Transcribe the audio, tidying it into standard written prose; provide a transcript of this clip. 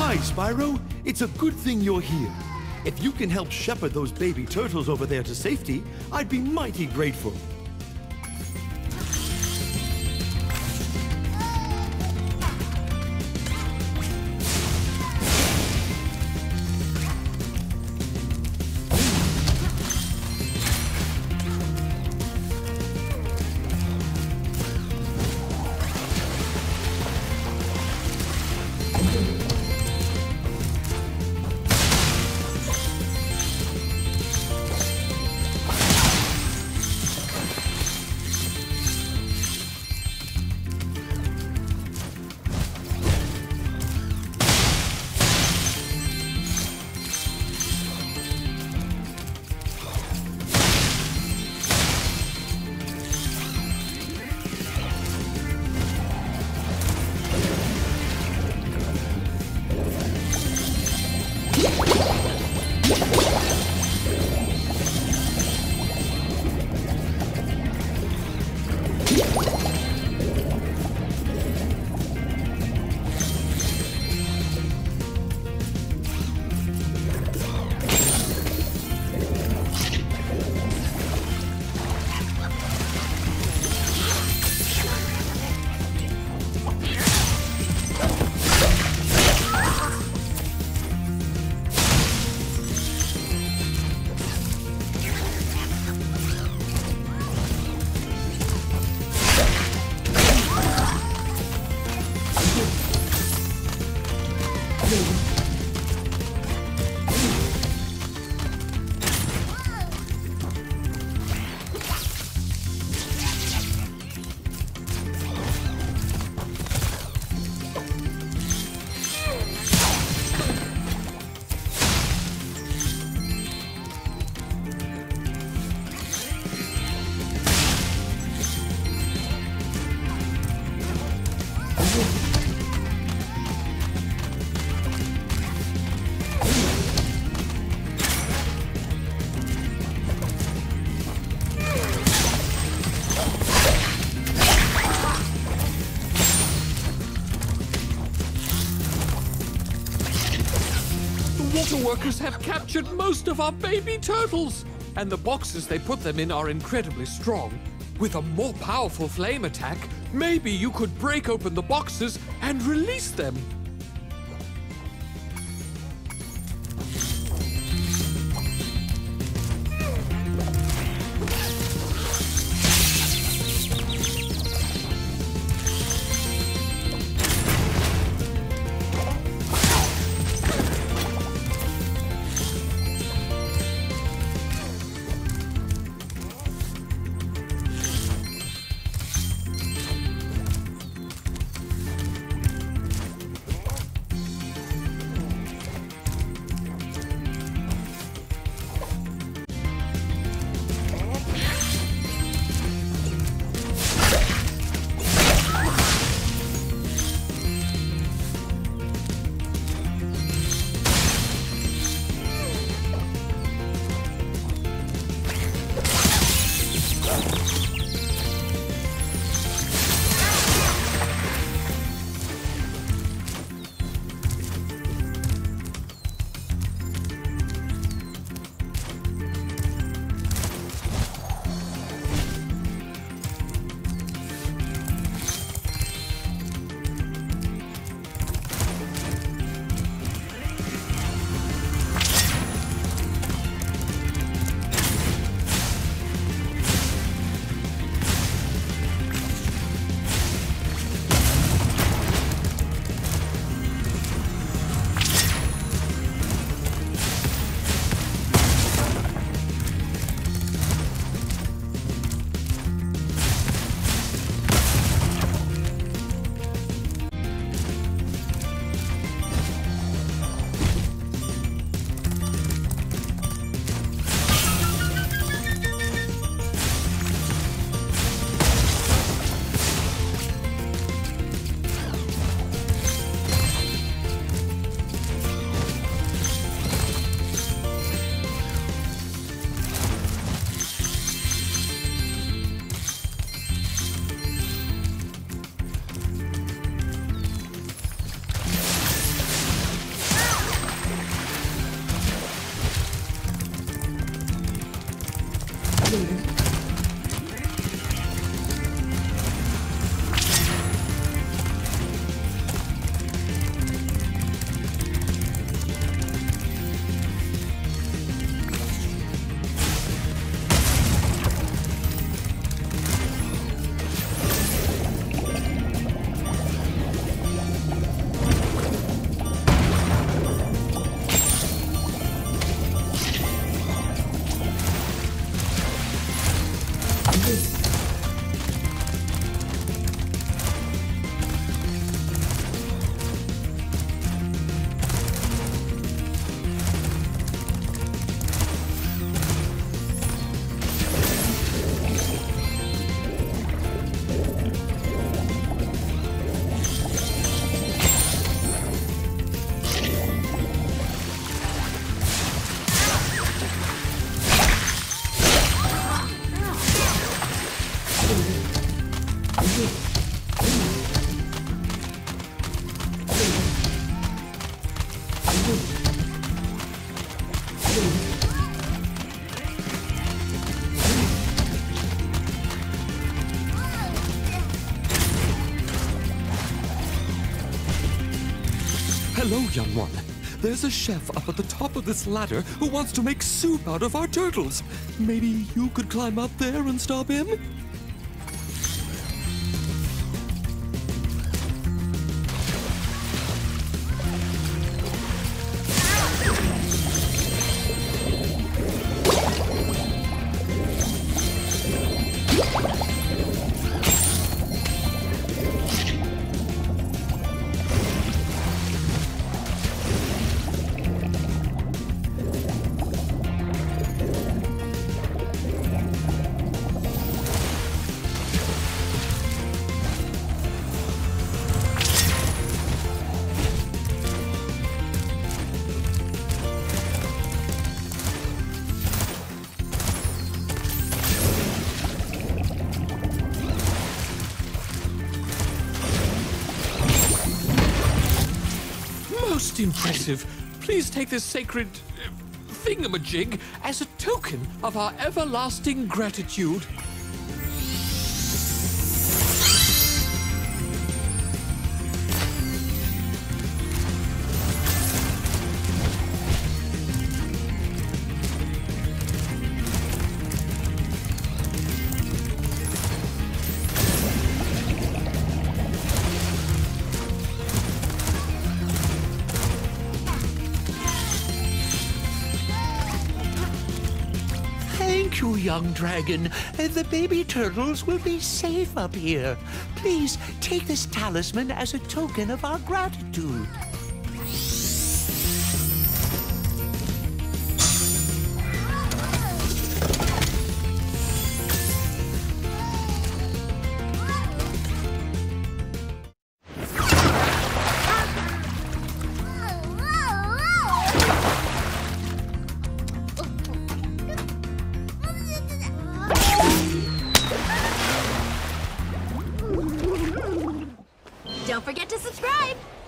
Hi, Spyro. It's a good thing you're here. If you can help shepherd those baby turtles over there to safety, I'd be mighty grateful. The workers have captured most of our baby turtles, and the boxes they put them in are incredibly strong. With a more powerful flame attack, maybe you could break open the boxes and release them. Hello, young one. There's a chef up at the top of this ladder who wants to make soup out of our turtles. Maybe you could climb up there and stop him? Most impressive. Please take this sacred thingamajig as a token of our everlasting gratitude. Thank you, young dragon. The baby turtles will be safe up here. Please take this talisman as a token of our gratitude. Don't forget to subscribe!